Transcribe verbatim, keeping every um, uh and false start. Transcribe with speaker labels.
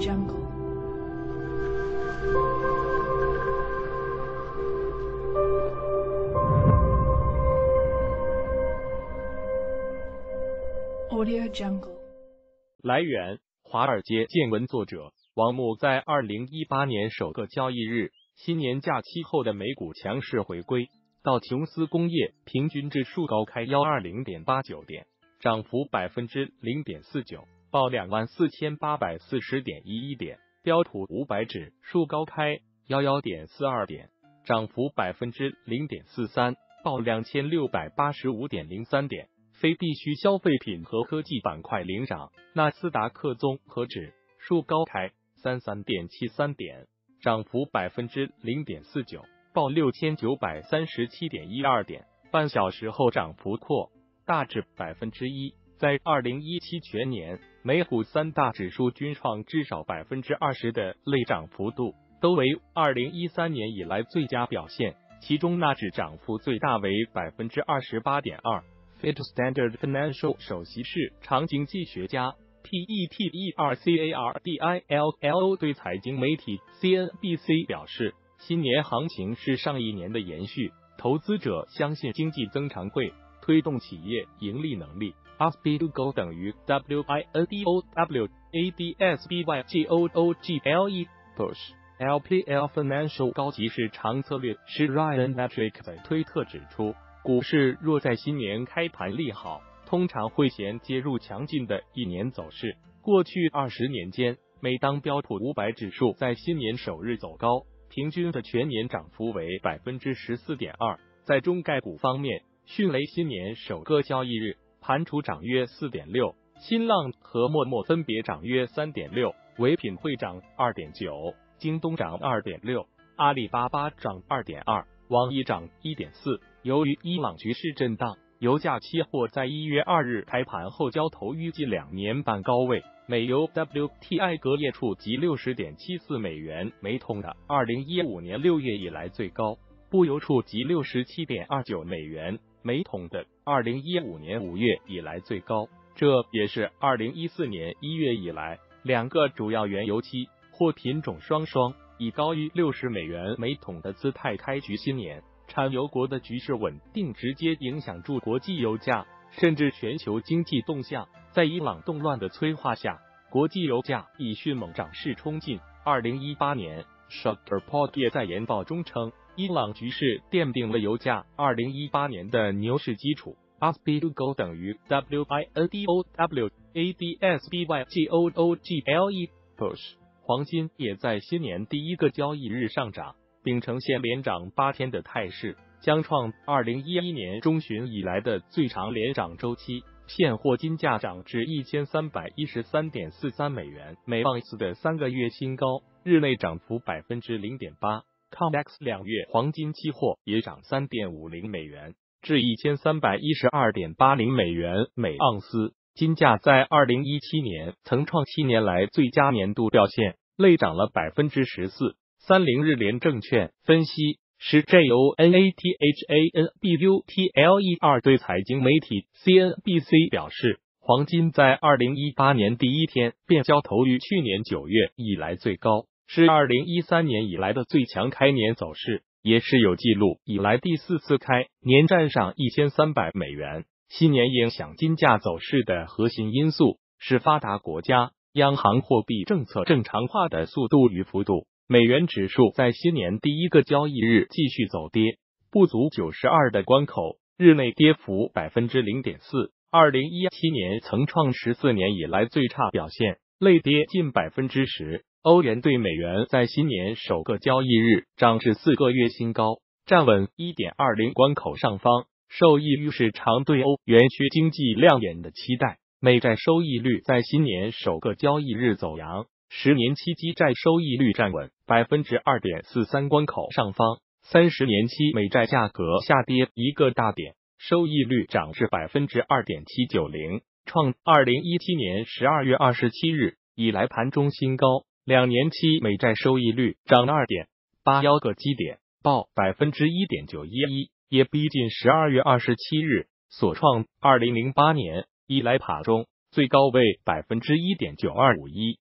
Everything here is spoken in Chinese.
Speaker 1: Jungle. Audio Jungle.
Speaker 2: 来源：华尔街见闻，作者王木。在二零一八年首个交易日，新年假期后的美股强势回归，道琼斯工业平均指数高开一二零点八九点，涨幅百分之零点四九，报两万四千八百四十点一一点。标普五百指数高开一一点四二点，涨幅百分之零点四三，报两千六百八十五点零三点。非必需消费品和科技板块领涨，纳斯达克综合指数高开三三点七三点，涨幅百分之零点四九，报六千九百三十七点一二点。半小时后涨幅扩大至百分之一。在二零一七全年，美股三大指数均创至少百分之二十的类涨幅度，都为二零一三年以来最佳表现。其中纳指涨幅最大为百分之二十八点二。Fed Standard Financial 首席市场经济学家 Peter Cardillo 对财经媒体 C N B C 表示，新年行情是上一年的延续，投资者相信经济增长会推动企业盈利能力。A S B Y G O 等于 W I N D O W A D S B Y G O O G L E Push L P L Financial 高级市场策略师 Ryan Matrick 在推特指出，股市若在新年开盘利好，通常会衔接入强劲的一年走势。过去二十年间，每当标普五百指数在新年首日走高，平均的全年涨幅为百分之十四点二。在中概股方面，迅雷新年首个交易日盘处涨约四点六，新浪和陌陌分别涨约三点六，唯品会涨二点九，京东涨二点六，阿里巴巴涨二点二，网易涨一点四。由于伊朗局势震荡，油价期货在一月二日开盘后交投于近两年半高位，美油 W T I 隔夜触及 六十点七四美元每桶的二零一五年六月以来最高，布油触及 六十七点二九美元每桶的二零一五年五月以来最高，这也是二零一四年一月以来两个主要原油期货品种双双以高于六十美元每桶的姿态开局新年。产油国的局势稳定直接影响住国际油价，甚至全球经济动向。在伊朗动乱的催化下，国际油价以迅猛涨势冲进。二零一八年 Shutterpot 也在研报中称，伊朗局势奠定了油价二零一八年的牛市基础。A S B Y G O 等于 W I N D O W A D S B Y G O O G L E Push。 黄金也在新年第一个交易日上涨，并呈现连涨八天的态势，将创二零一一年中旬以来的最长连涨周期。现货金价涨至一千三百一十三点四三美元每盎司的三个月新高，日内涨幅百分之零点八。COMEX 两月黄金期货也涨三点五零美元至一千三百一十二点八零美元每盎司。金价在二零一七年曾创七年来最佳年度表现，累涨了百分之十四。三菱日联证券分析师 J O N A T H A N B U T L E R 对财经媒体 C N B C 表示，黄金在二零一八年第一天便交投于去年九月以来最高，是二零一三年以来的最强开年走势，也是有记录以来第四次开年站上一千三百美元。新年影响金价走势的核心因素是发达国家央行货币政策正常化的速度与幅度。美元指数在新年第一个交易日继续走跌，不足九十二的关口，日内跌幅百分之零点四。二零一七年曾创十四年以来最差表现，累跌近百分之十。欧元对美元在新年首个交易日涨至四个月新高，站稳 一点二零 关口上方，受益于市场对欧元区经济亮眼的期待。美债收益率在新年首个交易日走扬，十年期基债收益率站稳 百分之二点四三 关口上方，三十年期美债价格下跌一个大点，收益率涨至 百分之二点七九零， 创二零一七年十二月二十七日以来盘中新高。两年期美债收益率涨 二点八一 个基点，报 百分之一点九一一， 也逼近十二月二十七日所创二零零八年以来盘中最高为 百分之一点九二五一。